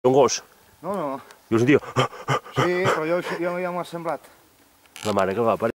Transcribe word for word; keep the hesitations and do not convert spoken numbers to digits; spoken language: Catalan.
Un gos. No, no. Jo ho sentia. Sí, però jo, jo ja m'ho ha semblat. La mare que va parir.